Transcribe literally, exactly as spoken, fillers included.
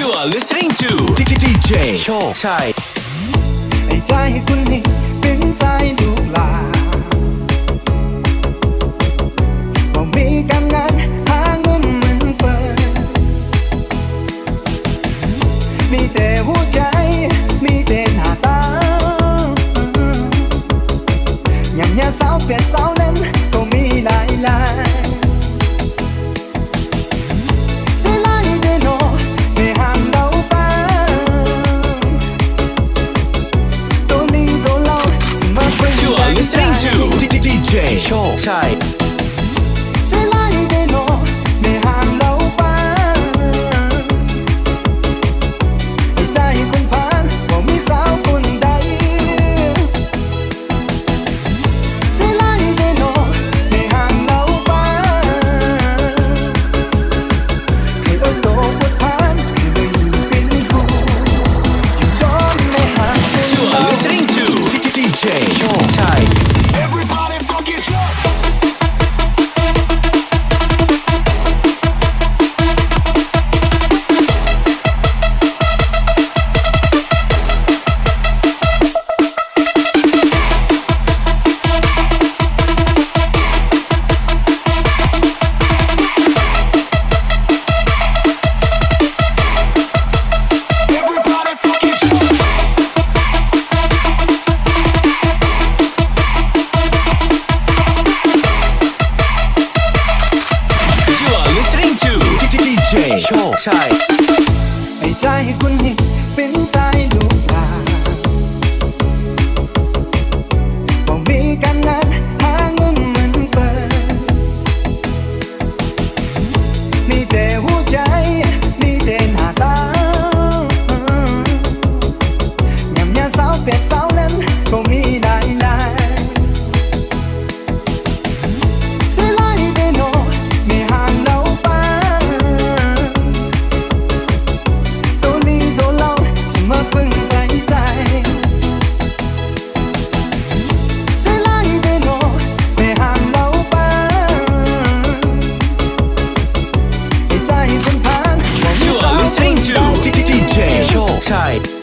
You are listening to ดี เจ โชคชัยให้ใจคุณนี่เป็นใจลูกหลานบ่มีการงานหาเงินเหมือนเปิดมีแต่หัวใจมีแต่หน้าตายามยาสาวเปลี่ยนสาวนั้นก็มีหลายหลาย Listening to ดี เจ โชคชัยเสียหลายได้โนไม่ห้ามเราไปให้ใจคนผ่านบ่มีสาวคนใดเสียหลายได้โนไม่ห้ามเราไปให้เอาโตกดผ่านให้ได้เป็นคู่อยู่จนไม่ห่างกัน You are listening to ดี เจ โชคชัยโชคชัยให้ใจคุณนี่เป็นใจลูกหลานบ่มีการงานหาเงินเหมือนเปิดมีแต่หัวใจมีแต่หน้าตายามยาสาวเปลี่ยนสาวนั้นก็มีหลายหลาย You are listening to ดี เจ โชคชัย